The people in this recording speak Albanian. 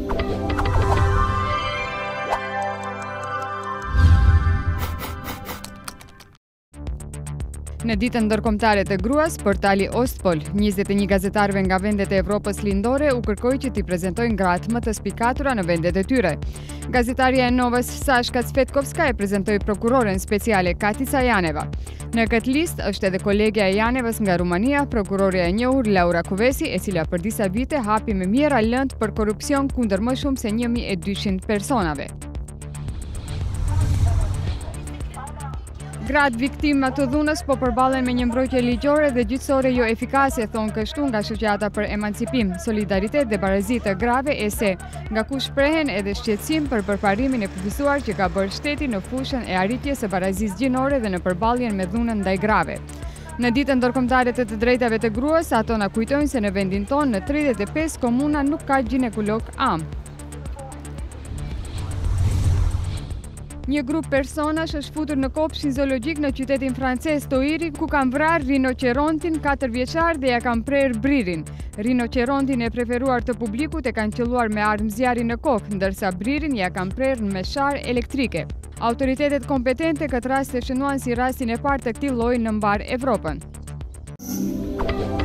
Në ditën ndërkombëtare të gruas, portali Ostpol, 21 gazetarëve nga vendet e Evropës lindore u kërkoi që t'i prezantojnë gratë më të spikatura në vendet e tyre. Gazetaria e Novës Sashka Cvetkovska e prezantoi prokuroren speciale Katica Janeva. Në këtë listë është edhe kolegja e Janevës nga Rumania, prokuroria e njohur Laura Kovesi, e cila për disa vite hapi me mjera lëndë për korrupsion kundër më shumë se 1200 personave. Gratë viktima të dhunës po përballen me një mbrojtje ligjore dhe gjyqësore jo efikase, thonë kështu nga Shoqata për Emancipim, Solidaritet dhe Barazi të Grave ESE, nga ku shprehen edhe shqetësim për përparimin e kufizuar që ka bërë shteti në fushën e arritjes së barazisë gjinore dhe në përballjen me dhunën ndaj grave. Në ditën ndërkombëtare të drejtave të gruas, ato na kujtojnë se në vendin tonë në 35 komuna nuk ka ginekolog am. Një grup personash është futur në kopshin zoologjik në qytetin francez Toiri, ku kanë vrarë rinoqerontin 4 vjeçar dhe ja kanë prerë bririn. Rinoqerontin e preferuar të publikut e kanë qelluar me armë zjarri në kokë, ndërsa bririn ja kanë prerë në mesharë elektrike. Autoritetet kompetente këtë rast e shënuan si rastin e parë të këtij lloji në mbar Evropën.